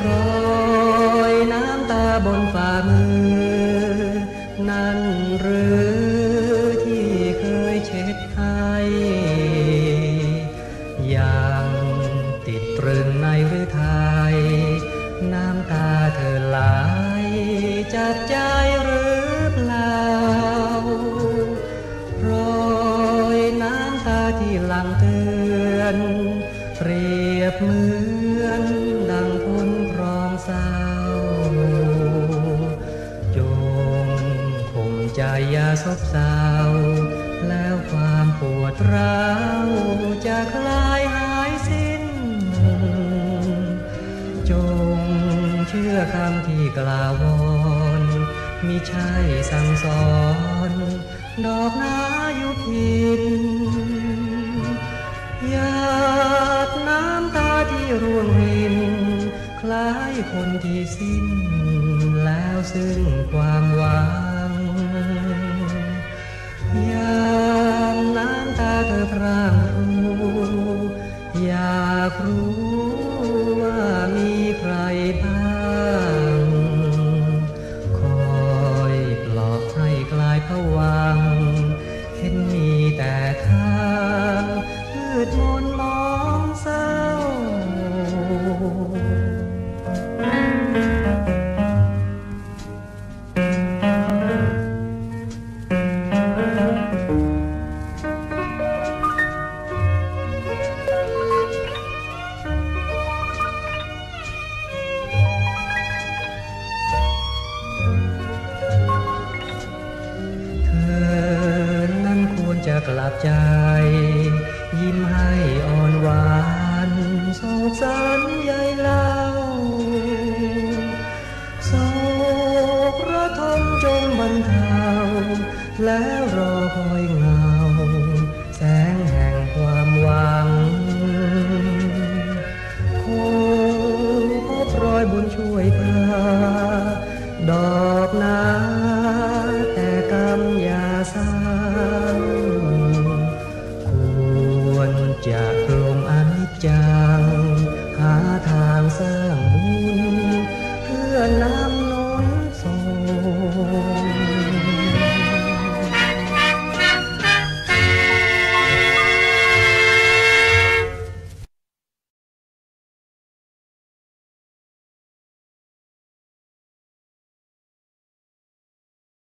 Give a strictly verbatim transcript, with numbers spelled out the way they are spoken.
รอยน้ำตาบนฝ่ามือนั่นหรือที่เคยเช็ดให้ยังติดตรึงในหรือไทยน้ำตาเธอไหลจับใจหรือเปล่ารอยน้ำตาที่หลั่งเตือนเปรียบเหมือนดังพ้นครองเศร้าจงข่มใจอย่าซบเศร้าแล้วความปวดร้าวจะคลายหายสิ้นจงเชื่อคำที่กล่าววอนมิใช่สั่งสอนดอกนายุพินหยาดน้ำตาที่ร่วงรินคล้ายคนที่สิ้นแล้วซึ่งความหวังยามน้ำตาเธอพร่างพรูอยากรู้ว่ามีใครบ้างคอยปลอบให้คลายผวังเห็นมีแต่ทางมืดมนมองเศร้าจะกลับใจยิ้มให้อ่อนหวานโศกสันใยเล่าโศกระทมจงบรรเทาแล้วรอคอยเงาแสงแห่งความหวังคงพบรอยบุญช่วยพาดอกนาแต่กำอย่าสร้างควรจะปลงอนิจจังหาทางสร้าง